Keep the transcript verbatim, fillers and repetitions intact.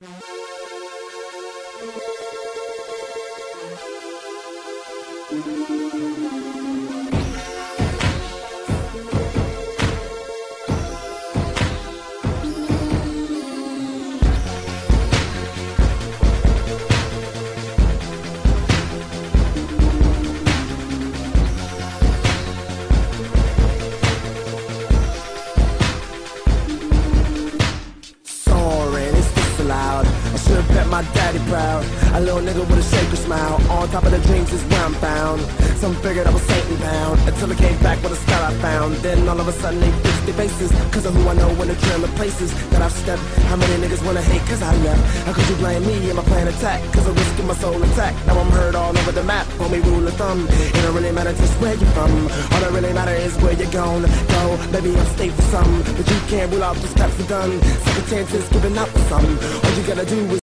I should've bet my daddy proud. A little nigga with a shaker smile. On top of the dreams is where I'm found. Some figured I was Satan bound, until I came back with a style I found. Then all of a sudden they fixed their faces, cause of who I know in the trail of places that I've stepped. How many niggas wanna hate cause I left? How could you blame me and my plan attack? Cause I'm risking my soul intact. Now I'm heard all over the map, homie rule of thumb. It don't really matter just where you're from. All that really matter is where you're gonna go. Maybe I'm state for some, but you can't rule out the steps are done. Second chances giving up for some. All you gotta do is